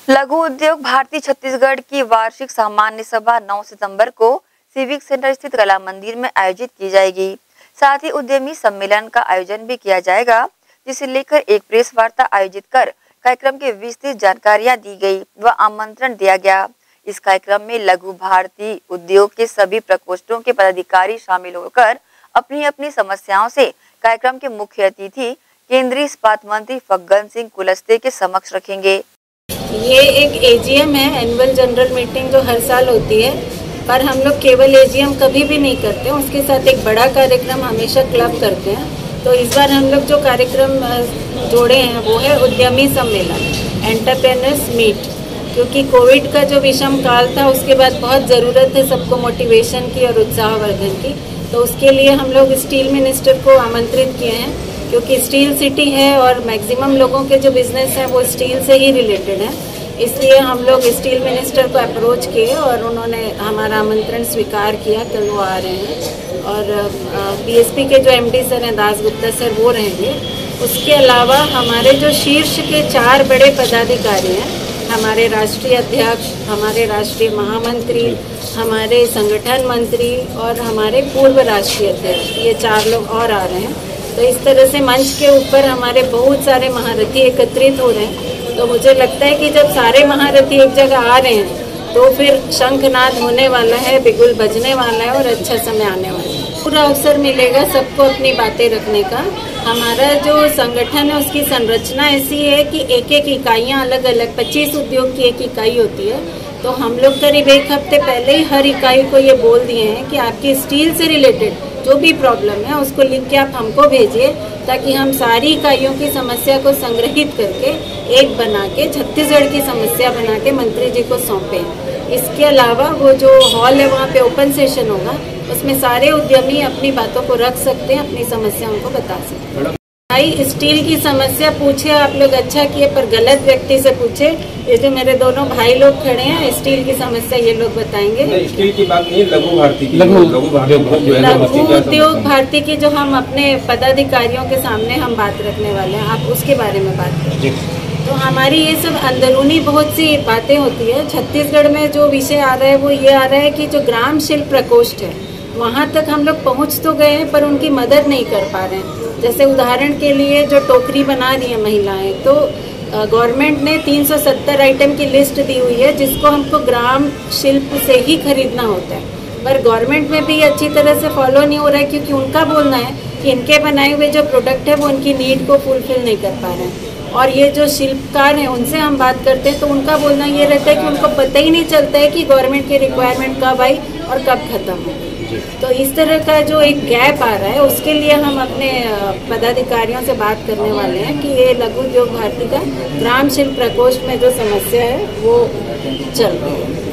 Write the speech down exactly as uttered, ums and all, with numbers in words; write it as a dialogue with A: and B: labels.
A: लघु उद्योग भारती छत्तीसगढ़ की वार्षिक सामान्य सभा नौ सितंबर को सिविक सेंटर स्थित कला मंदिर में आयोजित की जाएगी। साथ ही उद्यमी सम्मेलन का आयोजन भी किया जाएगा, जिसे लेकर एक प्रेस वार्ता आयोजित कर कार्यक्रम की विस्तृत जानकारियां दी गई व आमंत्रण दिया गया। इस कार्यक्रम में लघु भारती उद्योग के सभी प्रकोष्ठों के पदाधिकारी शामिल होकर अपनी अपनी समस्याओं से कार्यक्रम के मुख्य अतिथि केंद्रीय इस्पात मंत्री फग्गन सिंह कुलस्ते के समक्ष रखेंगे।
B: ये एक एजीएम है, एनुअल जनरल मीटिंग जो हर साल होती है, पर हम लोग केवल एजीएम कभी भी नहीं करते, उसके साथ एक बड़ा कार्यक्रम हमेशा क्लब करते हैं। तो इस बार हम लोग जो कार्यक्रम जोड़े हैं वो है उद्यमी सम्मेलन, एंटरप्रेन्योर्स मीट, क्योंकि कोविड का जो विषम काल था उसके बाद बहुत ज़रूरत है सबको मोटिवेशन की और उत्साहवर्धन की। तो उसके लिए हम लोग स्टील मिनिस्टर को आमंत्रित किए हैं, क्योंकि स्टील सिटी है और मैक्सिमम लोगों के जो बिजनेस हैं वो स्टील से ही रिलेटेड है। इसलिए हम लोग स्टील मिनिस्टर को अप्रोच किए और उन्होंने हमारा आमंत्रण स्वीकार किया। कल वो आ रहे हैं और बीएसपी के जो एमडी सर हैं दास गुप्ता सर वो रहेंगे। उसके अलावा हमारे जो शीर्ष के चार बड़े पदाधिकारी हैं, हमारे राष्ट्रीय अध्यक्ष, हमारे राष्ट्रीय महामंत्री, हमारे संगठन मंत्री और हमारे पूर्व राष्ट्रीय अध्यक्ष, ये चार लोग और आ रहे हैं। तो इस तरह से मंच के ऊपर हमारे बहुत सारे महारथी एकत्रित हो रहे हैं। तो मुझे लगता है कि जब सारे महारथी एक जगह आ रहे हैं तो फिर शंखनाद होने वाला है, बिगुल बजने वाला है और अच्छा समय आने वाला है। पूरा अवसर मिलेगा सबको अपनी बातें रखने का। हमारा जो संगठन है उसकी संरचना ऐसी है कि एक एक इकाइयाँ अलग अलग, पच्चीस उद्योग की एक इकाई होती है। तो हम लोग करीब एक हफ्ते पहले ही हर इकाई को ये बोल दिए हैं कि आपकी स्टील से रिलेटेड जो भी प्रॉब्लम है उसको लिख के आप हमको भेजिए, ताकि हम सारी इकाइयों की समस्या को संग्रहित करके एक बना के छत्तीसगढ़ की समस्या बना के मंत्री जी को सौंपें। इसके अलावा वो जो हॉल है वहाँ पे ओपन सेशन होगा, उसमें सारे उद्यमी अपनी बातों को रख सकते हैं, अपनी समस्या उनको बता सकते हैं। भाई स्टील की समस्या पूछे आप लोग, अच्छा किए, पर गलत व्यक्ति से पूछे। ये जो मेरे दोनों भाई लोग खड़े हैं, स्टील की समस्या ये लोग बताएंगे।
C: स्टील की बात नहीं, लघु भारती की,
B: लघु उद्योग भारती की जो हम अपने पदाधिकारियों के सामने हम बात रखने वाले हैं, आप उसके बारे में बात करें। तो हमारी ये सब अंदरूनी बहुत सी बातें होती है। छत्तीसगढ़ में जो विषय आ रहा है वो ये आ रहा है कि जो ग्राम शिल्प प्रकोष्ठ है वहाँ तक हम लोग पहुँच तो गए हैं, पर उनकी मदद नहीं कर पा रहे हैं। जैसे उदाहरण के लिए जो टोकरी बना रही है महिलाएं, तो गवर्नमेंट ने तीन सौ सत्तर आइटम की लिस्ट दी हुई है जिसको हमको ग्राम शिल्प से ही खरीदना होता है, पर गवर्नमेंट में भी अच्छी तरह से फॉलो नहीं हो रहा है, क्योंकि उनका बोलना है कि इनके बनाए हुए जो प्रोडक्ट है वो उनकी नीड को फुलफिल नहीं कर पा रहे हैं। और ये जो शिल्पकार हैं उनसे हम बात करते हैं तो उनका बोलना ये रहता है कि उनको पता ही नहीं चलता है कि गवर्नमेंट की रिक्वायरमेंट कब आई और कब खत्म हो। तो इस तरह का जो एक गैप आ रहा है उसके लिए हम अपने पदाधिकारियों से बात करने वाले हैं कि ये लघु उद्योग भारती का ग्राम शिल्प प्रकोष्ठ में जो समस्या है वो चल रही है।